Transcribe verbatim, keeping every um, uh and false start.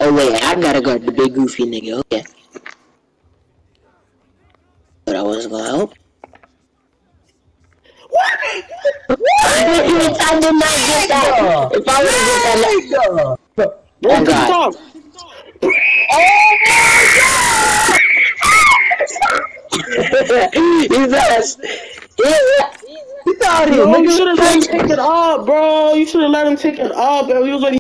Oh wait, I gotta guard the big goofy nigga. Okay. But I wasn't gonna help. What? What? I did not get that. If I would have get that, Bro, oh god. Stop. Oh my god! He's ass. He's No, you should have let him take it off, bro. You should have let him take it off, bro. He was like.